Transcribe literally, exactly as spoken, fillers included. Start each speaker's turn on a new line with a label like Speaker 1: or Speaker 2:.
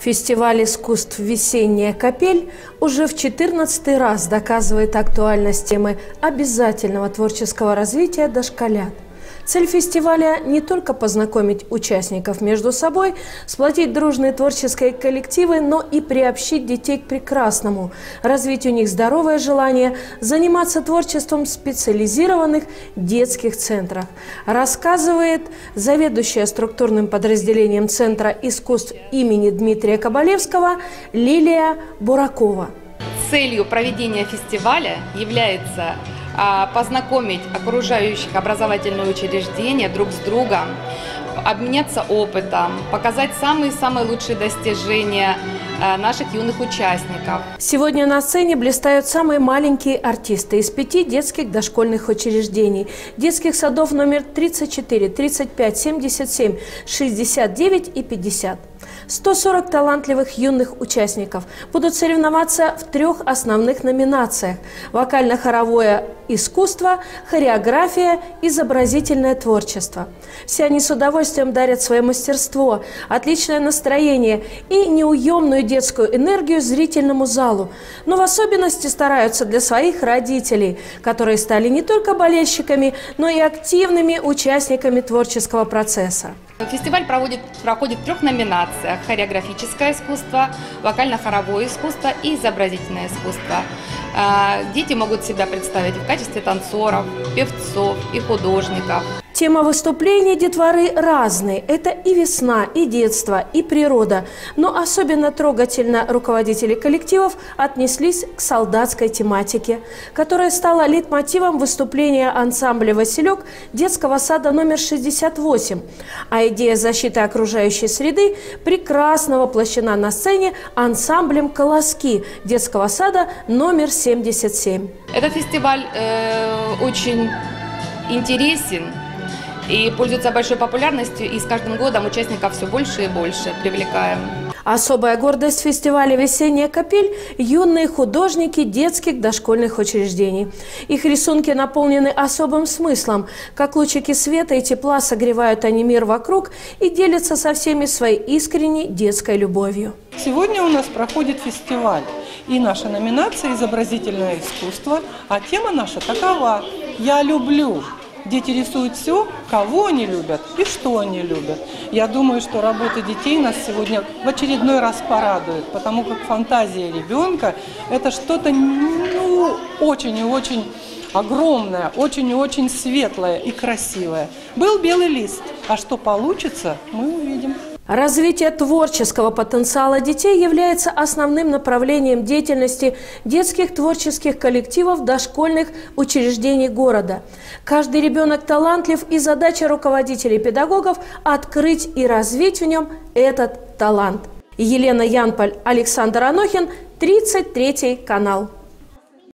Speaker 1: Фестиваль искусств «Весенняя капель» уже в четырнадцатый раз доказывает актуальность темы обязательного творческого развития дошколят. Цель фестиваля – не только познакомить участников между собой, сплотить дружные творческие коллективы, но и приобщить детей к прекрасному, развить у них здоровое желание заниматься творчеством в специализированных детских центрах, рассказывает заведующая структурным подразделением Центра искусств имени Дмитрия Кабалевского Лилия Буракова.
Speaker 2: Целью проведения фестиваля является познакомить окружающих образовательные учреждения друг с другом, обменяться опытом, показать самые-самые лучшие достижения наших юных участников.
Speaker 1: Сегодня на сцене блистают самые маленькие артисты из пяти детских дошкольных учреждений, детских садов номер тридцать четыре, тридцать пять, семьдесят семь, шестьдесят девять и пятьдесят. сто сорок талантливых юных участников будут соревноваться в трех основных номинациях – вокально-хоровое искусство, хореография, изобразительное творчество. Все они с удовольствием дарят свое мастерство, отличное настроение и неуемную детскую энергию зрительному залу. Но в особенности стараются для своих родителей, которые стали не только болельщиками, но и активными участниками творческого процесса.
Speaker 2: Фестиваль проводит, проходит в трех номинациях – хореографическое искусство, вокально-хоровое искусство и изобразительное искусство. Дети могут себя представить в качестве танцоров, певцов и художников.
Speaker 1: Тема выступлений детворы разные. Это и весна, и детство, и природа. Но особенно трогательно руководители коллективов отнеслись к солдатской тематике, которая стала лейтмотивом выступления ансамбля «Василек» детского сада номер шестьдесят восемь. А идея защиты окружающей среды прекрасно воплощена на сцене ансамблем «Колоски» детского сада номер семьдесят семь.
Speaker 2: Этот фестиваль э, очень интересен и пользуется большой популярностью, и с каждым годом участников все больше и больше привлекаем.
Speaker 1: Особая гордость фестиваля «Весенняя капель» – юные художники детских дошкольных учреждений. Их рисунки наполнены особым смыслом. Как лучики света и тепла согревают они мир вокруг и делятся со всеми своей искренней детской любовью.
Speaker 3: Сегодня у нас проходит фестиваль, и наша номинация «Изобразительное искусство», а тема наша такова «Я люблю». Дети рисуют все, кого они любят и что они любят. Я думаю, что работа детей нас сегодня в очередной раз порадует, потому как фантазия ребенка – это что-то ну, очень и очень огромное, очень и очень светлое и красивое. Был белый лист, а что получится, мы увидим.
Speaker 1: Развитие творческого потенциала детей является основным направлением деятельности детских творческих коллективов дошкольных учреждений города. Каждый ребенок талантлив, и задача руководителей и педагогов – открыть и развить в нем этот талант. Елена Янполь, Александр Анохин, тридцать третий канал.